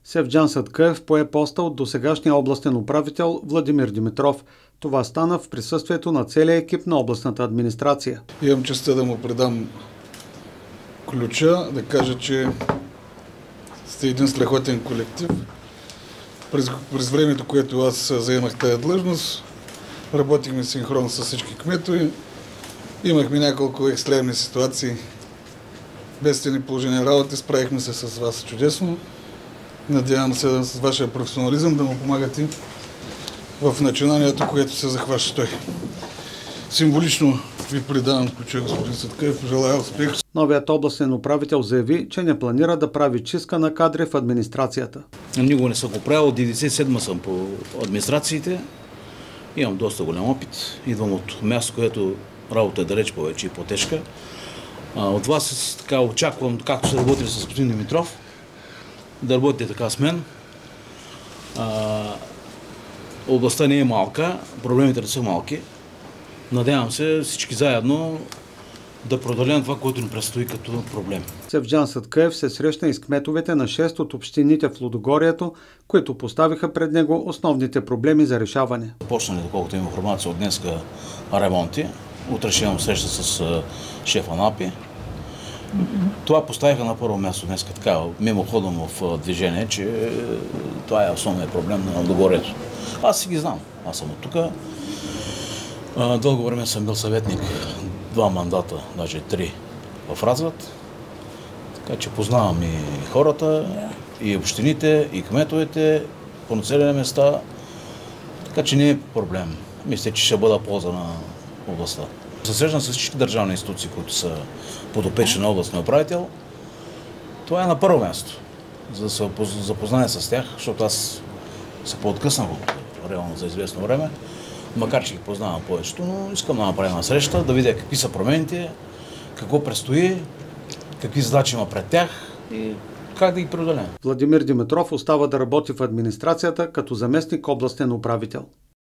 Севджан Садкъев пое поста от досегашния областен управител Владимир Димитров. Това стана в присъствието на целия екип на областната администрация. Имам честта да му предам ключа, да кажа, че сте един страхотен колектив. През времето, което аз заемах тази длъжност, работихме синхронно с всички кметове. Имахме няколко екстремни ситуации. Бедствени положения работи, справихме се с вас чудесно. Надявам се с вашия професионализъм да му помагате в начинанието, което се захваща той. Символично ви предавам ключа, господин Садкъев. Желая успех. Новият областен управител заяви, че не планира да прави чистка на кадри в администрацията. Никога не съм го правил. От 97 съм по администрациите. Имам доста голям опит. Идвам от място, където работа е далеч повече и по-тежка. От вас така очаквам, както ще работите с господин Димитров, да работите така с мен. Областта не е малка, проблемите не са малки. Надявам се всички заедно да преодолеем това, което ни предстои като проблем. Севджан Садкъев се срещна и с кметовете на 6 от общините в Лудогорието, които поставиха пред него основните проблеми за решаване. Почнали, доколкото има информация от днеска ремонти. Утре ще имам среща с шефа на АПИ. Това поставиха на първо място днес, така мимоходом в движение, че това е основният проблем на Лудогорието. Аз си ги знам. Аз съм от тук. Дълго време съм бил съветник, 2 мандата, даже 3 в Разград. Така че познавам и хората, и общините, и кметовете по населени места. Така че не е проблем. Мисля, че ще бъда полза на областта. Съсрещам с всички държавни институции, които са подопечни на областния управител. Това е на първо място, за да се запозная с тях, защото аз се пооткъснах реално за известно време. Макар че ги познавам повечето, но искам да направим на среща, да видя какви са промените, какво предстои, какви задачи има пред тях и как да ги преодолеем. Владимир Димитров остава да работи в администрацията като заместник областен управител.